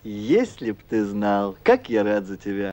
Если б ты знал, как я рад за тебя.